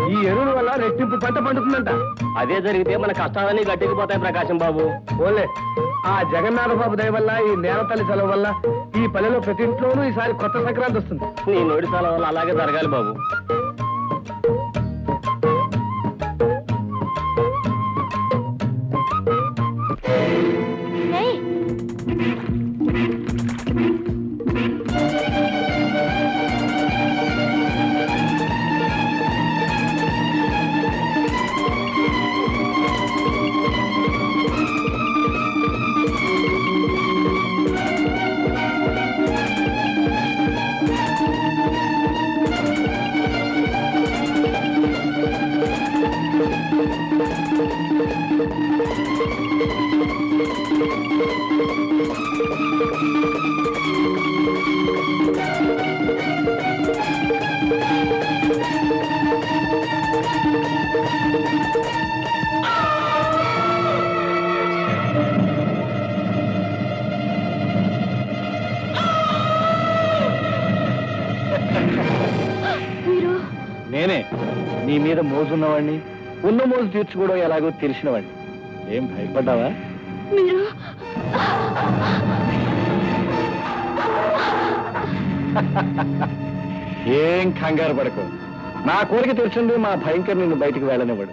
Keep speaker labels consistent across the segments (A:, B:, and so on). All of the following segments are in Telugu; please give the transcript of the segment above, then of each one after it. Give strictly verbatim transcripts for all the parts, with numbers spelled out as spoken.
A: ఈ ఎరువుల వల్ల రెట్టింపు పంట పండుతుందంట. అదే జరిగితే మన కష్టాలన్నీ గట్టెక్కిపోతాయి ప్రకాశం బాబు. ఓలే ఆ జగన్నాథ బాబు దయ వల్ల, ఈ నేలతల్లి సెలవు వల్ల ఈ పల్లెలో ప్రతి ఇంట్లోనూ ఈసారి కొత్త సంక్రాంతి వస్తుంది. నీ నోటి సెలవు వల్ల అలాగే జరగాలి బాబు. నేనే నీ మీద మోజున్నవాడిని, ఉన్న మోజు తీర్చుకోవడం ఎలాగో తెలిసినవాడిని. ఏం భయపడ్డావా?
B: మీరు
A: ఏం కంగారు పడకు. నా కోరిక తెలిసింది మా భయంకర్ నిన్ను బయటికి వెళ్ళనివ్వడు.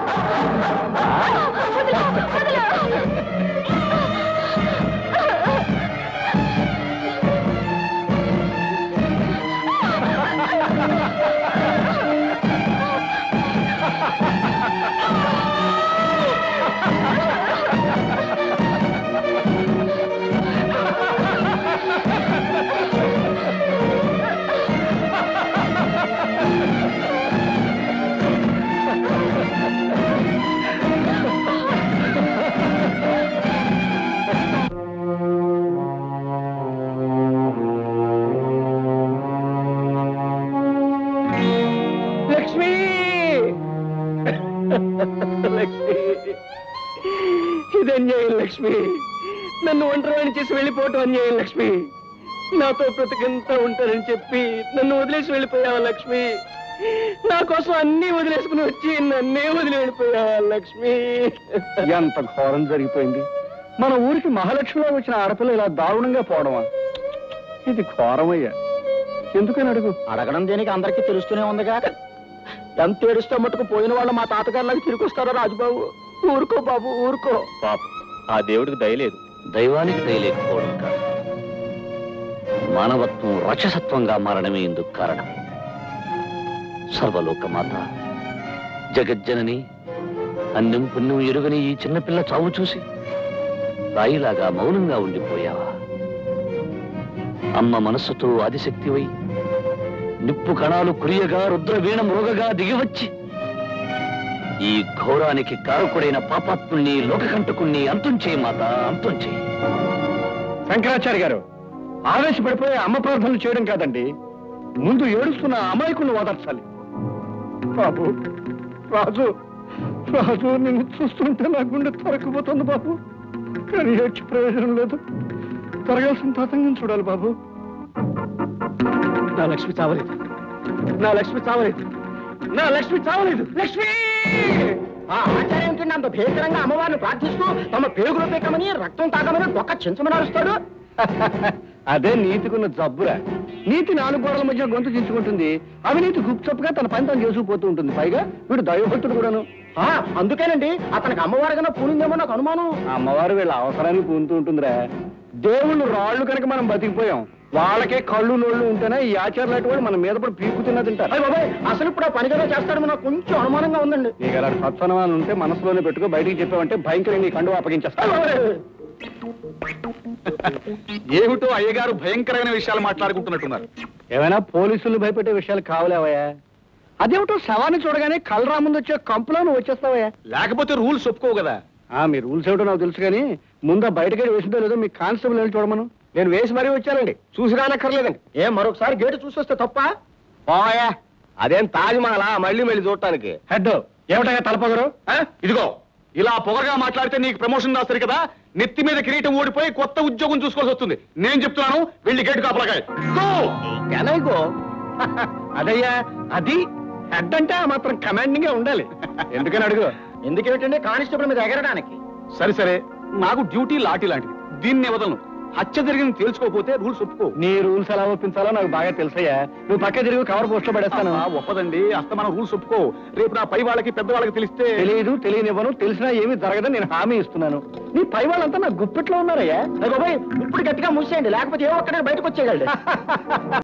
A: ఇది అన్యాయం లక్ష్మి. నన్ను ఒంటరిని చేసి వెళ్ళిపోవటం అన్యాయం లక్ష్మి. నాతో బ్రతికంతా ఉంటారని చెప్పి నన్ను వదిలేసి వెళ్ళిపోయావా లక్ష్మి? నా కోసం అన్ని వదిలేసుకుని వచ్చి నన్నే వదిలి వెళ్ళిపోయావా లక్ష్మి? ఎంత ఘోరం జరిగిపోయింది. మన ఊరికి మహాలక్ష్మిలో వచ్చిన ఆడపిల్ల ఇలా దారుణంగా పోవడమా? ఇది ఘోరమయ్యా. ఎందుకని అడుగు. అడగడం దేనికి అందరికీ తెలుస్తూనే ఉందిగా. ఎంత ఏడుస్తే మట్టుకు పోయిన వాళ్ళు మా తాతగారిలాగా తిరిగి వస్తారో రాజుబాబు. ఊరుకో బాబు, ఊరుకో. పాప ఆ దేవుడికి దయలేదు. దైవానికి దయలేకపోవడం కాదు, మానవత్వం రాక్షసత్వంగా మారడమే ఇందుకు కారణం. సర్వలోకమాత జగజ్జనని అన్నం పుణ్యం ఎరుగని ఈ చిన్నపిల్ల చావు చూసి రాయిలాగా మౌనంగా ఉండిపోయావా? అమ్మ మనస్సుతో ఆదిశక్తివై నిప్పు కణాలు కురియగా రుద్రవీణ మృగగా దిగివచ్చి ఈ ఘోరానికి కారకుడైన పాపాత్ముల్ని లోకకంటకుణ్ణి అంతం చేయి మాత, అంతం చేయి. శంకరాచార్య గారు, ఆవేశపడిపోయి అమ్మ ప్రార్థనలు చేయడం కాదండి, ముందు ఏడుస్తున్న అమాయకులను ఓదార్చాలి. బాబు రాజు, రాజు నిన్ను చూస్తుంటే నా గుండె తరక్కుపోతుంది బాబు. కానీ ఏడ్చి ప్రయోజనం లేదు. జరగాల్సిన తతంగం చూడాలి బాబు. నా లక్ష్మి చావలేదు, నా లక్ష్మి చావలేదు, నా లక్ష్మి చావలేదు. లక్ష్మి! ఆ ఆచార్యం కింద అంత భీకరంగా అమ్మవారిని ప్రార్థిస్తూ తమ పేగులు పీకమని రక్తం తాగమని ఒక్క చించమని అరుస్తాడు. అదే నీతికున్న జబ్బురా. నీతి నాలుగు గోడల మధ్య గొంతు చించుకుంటుంది, అవినీతి గుప్చప్పుగా తన పని తను చేసుకుపోతూ ఉంటుంది. పైగా వీడు దైవభక్తుడు కూడాను. అందుకేనండి అతనికి అమ్మవారి కన్నా పూనిందేమో నాకు అనుమానం. అమ్మవారు వీళ్ళ అవసరానికి పూనుతూ ఉంటుందిరా. దేవుళ్ళు రాళ్ళు కనుక మనం బతికిపోయాం. వాళ్ళకే కళ్ళు నోళ్ళు ఉంటేనే ఈ ఆచారాలు వాళ్ళు మన మీద కూడా పీకు తిన్నా తింటారు. అసలు ఇప్పుడు ఆ పని కదా చేస్తాడు నాకు కొంచెం అనుమానంగా ఉందండి. నీకు అలాంటి సత్సనమానం ఉంటే మనసులోనే పెట్టుకో, బయటికి చెప్పామంటే భయంకరంగా నీ కండు అప్పగించేస్తాడు.
C: ఏమిటో అయ్యగారు భయంకరమైన విషయాలు మాట్లాడుకుంటున్నట్టున్నారు.
A: ఏమైనా పోలీసులు భయపెట్టే విషయాలు కావలేవయ్యా? అదేమిటో శవాన్ని చూడగానే కలరా ముందు వచ్చే కంపులో నువ్వు వచ్చేస్తావయ్యా.
C: లేకపోతే రూల్స్ ఒప్పుకోవు కదా.
A: మీ రూల్స్ ఏమిటో నాకు తెలుసు కానీ ముందు బయటకెళ్ళి వేసిందో లేదో మీ కానిస్టేబుల్ వెళ్ళి చూడమను. నేను వేసి మరీ వచ్చానండి, చూసి రానక్కర్లేదండి. ఏం మరొకసారి గేటు చూసి వస్తే తప్ప? పోయా, అదేం తాజ్మహల్ మళ్ళీ మళ్ళీ చూడటానికి. హెడ్ ఏమిటయ్యా తలపొగరు?
C: ఇదిగో ఇలా పొగరగా మాట్లాడితే నీకు ప్రమోషన్ రాస్తారు కదా, నెత్తి మీద కిరీటం ఓడిపోయి కొత్త ఉద్యోగం చూసుకోవాల్సి వస్తుంది. నేను చెప్తున్నాను, వెళ్ళి గేటు కాపలాగా.
A: అదయ్యా అది హెడ్ అంటే ఆ మాత్రం కమాండింగ్ గా ఉండాలి. ఎందుకని అడుగు. ఎందుకేమిటండి కానిస్టేబుల్ మీద ఎగరడానికి.
C: సరే సరే, నాకు డ్యూటీ లాఠీ లాంటిది, దీన్ని వదలను. హత్య జరిగింది తేల్చుకోకపోతే రూల్స్ ఒప్పుకో.
A: నీ రూల్స్ ఎలా ఒప్పించాలో నాకు బాగా తెలుసయ్యా. నువ్వు పక్క తిరిగి కవర్ పోస్ట్ లో పడేస్తాను.
C: ఒప్పదండి, అస్తమానం రూల్స్ ఒప్పుకో. రేపు నా పై వాళ్ళకి పెద్ద వాళ్ళకి తెలిస్తే.
A: తెలియదు, తెలియనివ్వను, తెలిసినా ఏమీ జరగదని నేను హామీ ఇస్తున్నాను. నీ పై వాళ్ళంతా నా గుప్పిట్లో ఉన్నారయ్యా. బాబాయ్ ఇప్పుడు గట్టిగా మూసేయండి, లేకపోతే ఏ ఒక్కడే బయటకు వచ్చేయగలడు.